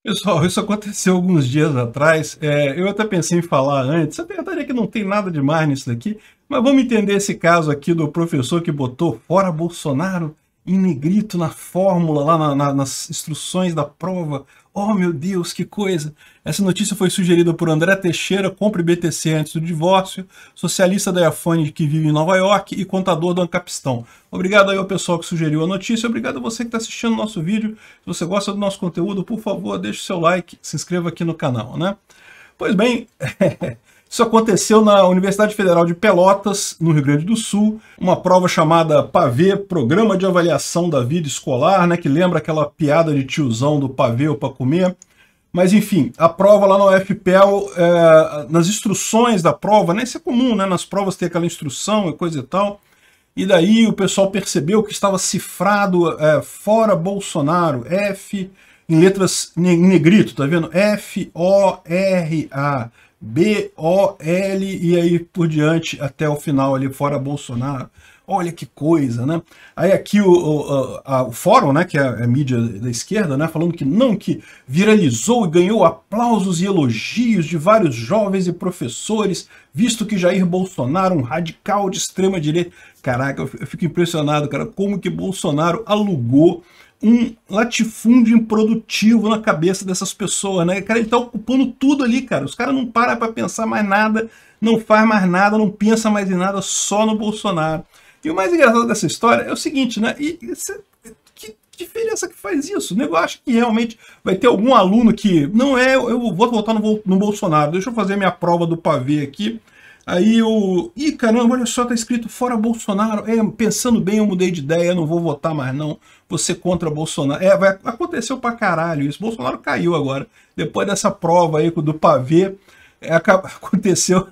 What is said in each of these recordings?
Pessoal, isso aconteceu alguns dias atrás. Eu até pensei em falar antes. A verdade é que não tem nada demais nisso daqui. Mas vamos entender esse caso aqui do professor que botou fora Bolsonaro em negrito na fórmula, lá nas instruções da prova. Oh, meu Deus, que coisa! Essa notícia foi sugerida por André Teixeira, compre BTC antes do divórcio, socialista da Iafone que vive em Nova York e contador do Ancapistão. Obrigado aí ao pessoal que sugeriu a notícia, obrigado a você que está assistindo o nosso vídeo. Se você gosta do nosso conteúdo, por favor, deixe o seu like, se inscreva aqui no canal, né? Pois bem, isso aconteceu na Universidade Federal de Pelotas, no Rio Grande do Sul, uma prova chamada PAVê, Programa de Avaliação da Vida Escolar, né, que lembra aquela piada de tiozão do pavê ou para comer. Mas enfim, a prova lá na UFPEL, nas instruções da prova, né, isso é comum, né, nas provas tem aquela instrução e coisa e tal, e daí o pessoal percebeu que estava cifrado fora Bolsonaro, F, em letras em negrito, tá vendo? F-O-R-A. B-O-L e aí por diante até o final ali, fora Bolsonaro. Olha que coisa, né? Aí aqui o fórum, né, que é a mídia da esquerda, né, falando que viralizou e ganhou aplausos e elogios de vários jovens e professores, visto que Jair Bolsonaro, um radical de extrema direita. Caraca, eu fico impressionado, cara, como que Bolsonaro alugou um latifúndio improdutivo na cabeça dessas pessoas, né? Cara, ele tá ocupando tudo ali, cara. Os caras não param para pensar mais nada, não faz mais nada, não pensa mais em nada, só no Bolsonaro. E o mais engraçado dessa história é o seguinte, né? Que diferença que faz isso? O nego acha que realmente vai ter algum aluno que não eu vou votar no Bolsonaro, deixa eu fazer minha prova do pavê aqui. Aí ih, caramba, olha só, tá escrito fora Bolsonaro. Pensando bem, eu mudei de ideia, não vou votar mais não. Você contra Bolsonaro. Aconteceu pra caralho isso. Bolsonaro caiu agora. Depois dessa prova aí do pavê, aconteceu.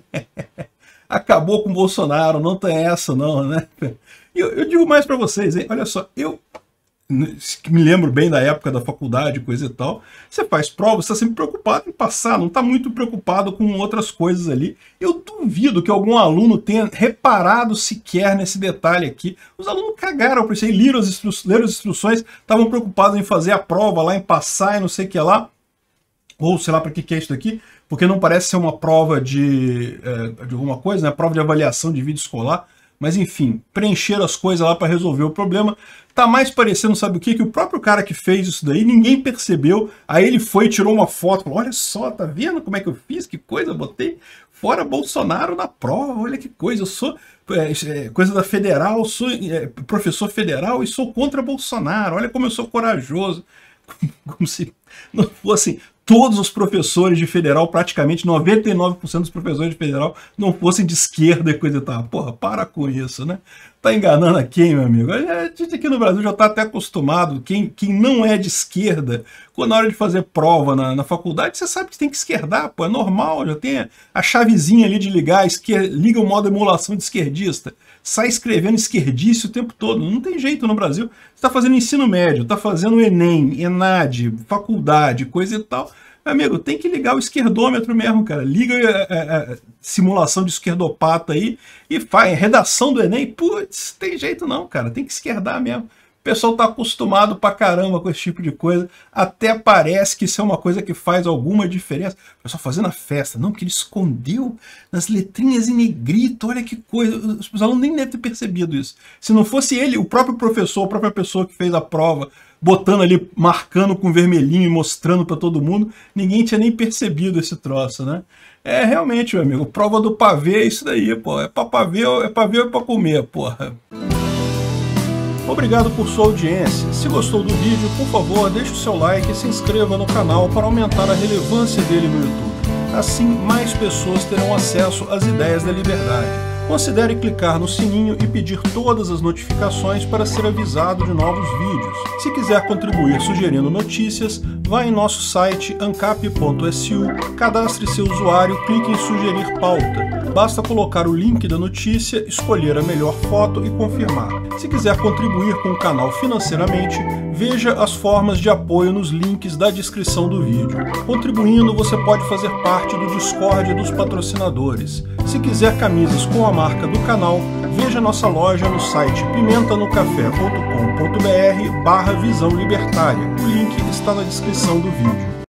Acabou com o Bolsonaro, não tem essa não, né? Eu digo mais pra vocês, hein? Olha só, eu me lembro bem da época da faculdade, coisa e tal, você faz prova, você está sempre preocupado em passar, não está muito preocupado com outras coisas ali. Eu duvido que algum aluno tenha reparado sequer nesse detalhe aqui. Os alunos cagaram por isso aí, leram as instruções, estavam preocupados em fazer a prova lá, em passar e não sei o que lá, ou sei lá para que é isso daqui, porque não parece ser uma prova de alguma coisa, né? Prova de avaliação de vida escolar. Mas enfim, preencheram as coisas lá para resolver o problema. Tá mais parecendo, sabe o quê? Que o próprio cara que fez isso daí, ninguém percebeu. Aí ele foi, tirou uma foto, falou, olha só, tá vendo como é que eu fiz? Que coisa, botei fora Bolsonaro na prova, olha que coisa. Eu sou coisa da federal, sou professor federal e sou contra Bolsonaro. Olha como eu sou corajoso. Como se não fossem todos os professores de federal, praticamente 99% dos professores de federal, não fossem de esquerda e coisa e tal. Porra, para com isso, né? Tá enganando a quem, meu amigo? A gente aqui no Brasil já tá até acostumado. Quem não é de esquerda, quando na hora de fazer prova na faculdade, você sabe que tem que esquerdar, pô, é normal, já tem a chavezinha ali de ligar, liga o modo emulação de esquerdista, sai escrevendo esquerdice o tempo todo. Não tem jeito no Brasil. Você tá fazendo ensino médio, tá fazendo Enem, ENAD, faculdade, coisa e tal. Amigo, tem que ligar o esquerdômetro mesmo, cara. Liga a simulação de esquerdopata aí e faz redação do Enem. Putz, tem jeito não, cara. Tem que esquerdar mesmo. O pessoal tá acostumado pra caramba com esse tipo de coisa. Até parece que isso é uma coisa que faz alguma diferença. O pessoal fazendo a festa. Não, porque ele escondeu nas letrinhas em negrito. Olha que coisa. Os alunos nem devem ter percebido isso. Se não fosse ele, o próprio professor, a própria pessoa que fez a prova, botando ali, marcando com vermelhinho e mostrando para todo mundo, ninguém tinha nem percebido esse troço, né? Realmente, meu amigo, prova do pavê é isso daí, pô. É pra ver ou é pra comer, porra. Obrigado por sua audiência. Se gostou do vídeo, por favor, deixe o seu like e se inscreva no canal para aumentar a relevância dele no YouTube. Assim, mais pessoas terão acesso às ideias da liberdade. Considere clicar no sininho e pedir todas as notificações para ser avisado de novos vídeos. Se quiser contribuir sugerindo notícias, vá em nosso site ancap.su, cadastre seu usuário, clique em sugerir pauta. Basta colocar o link da notícia, escolher a melhor foto e confirmar. Se quiser contribuir com o canal financeiramente, veja as formas de apoio nos links da descrição do vídeo. Contribuindo, você pode fazer parte do Discord dos patrocinadores. Se quiser camisas com a marca do canal, veja nossa loja no site pimentanocafé.com.br/visão libertária. O link está na descrição do vídeo.